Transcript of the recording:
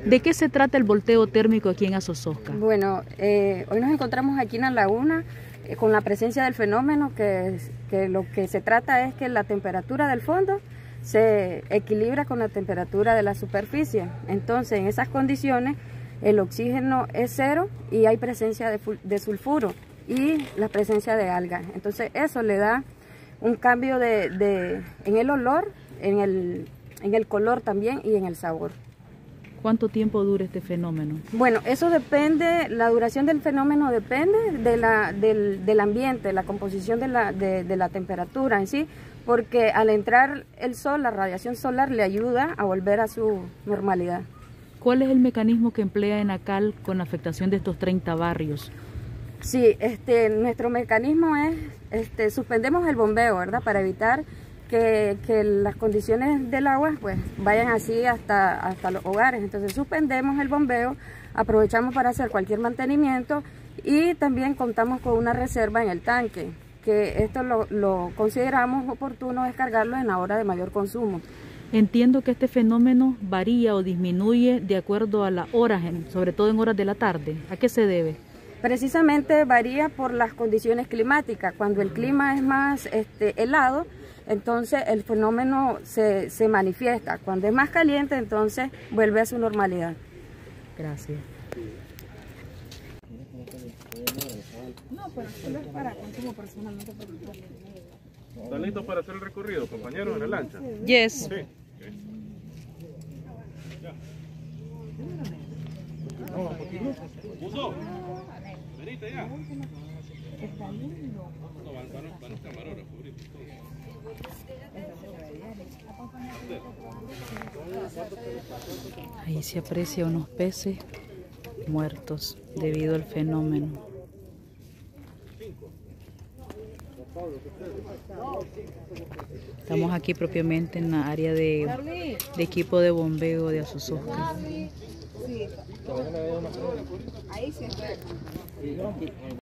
¿De qué se trata el volteo térmico aquí en Azozosca? Bueno, hoy nos encontramos aquí en la laguna con la presencia del fenómeno que lo que se trata es que la temperatura del fondo se equilibra con la temperatura de la superficie. Entonces, en esas condiciones, el oxígeno es cero y hay presencia de sulfuro y la presencia de algas. Entonces, eso le da un cambio en el olor, en el color también y en el sabor. ¿Cuánto tiempo dura este fenómeno? Bueno, eso depende, la duración del fenómeno depende del ambiente, la composición de la temperatura en sí, porque al entrar el sol, la radiación solar le ayuda a volver a su normalidad. ¿Cuál es el mecanismo que emplea ENACAL con la afectación de estos 30 barrios? Sí, nuestro mecanismo es, suspendemos el bombeo, ¿verdad? Para evitar que las condiciones del agua pues vayan así hasta los hogares. Entonces suspendemos el bombeo, aprovechamos para hacer cualquier mantenimiento y también contamos con una reserva en el tanque, que esto lo consideramos oportuno descargarlo en la hora de mayor consumo. Entiendo que este fenómeno varía o disminuye de acuerdo a las horas, sobre todo en horas de la tarde. ¿A qué se debe? Precisamente varía por las condiciones climáticas. Cuando el clima es más helado, entonces el fenómeno se manifiesta. Cuando es más caliente, entonces vuelve a su normalidad. Gracias. No, pero solo es para consumo personalmente. ¿Están listos para hacer el recorrido, compañeros, en la lancha? Yes. Sí. Uso. Venite ya. Está lindo. No, van los camarógrafos. Ahí se aprecia unos peces muertos debido al fenómeno. Estamos aquí propiamente en la área de equipo de bombeo de Azozosca. Sí. Ahí sí está.